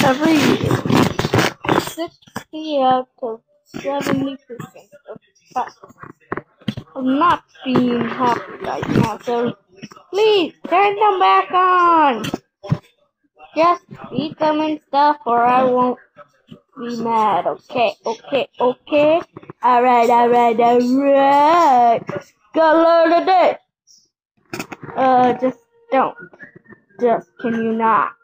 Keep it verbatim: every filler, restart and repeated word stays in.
every year. Sixty out of seventy percent of us are not being happy right now, so please turn them back on. Just eat them and stuff, or I won't be mad. Okay, okay, okay. Alright, alright, alright. Gotta learn today. Uh, just don't. Just can you not?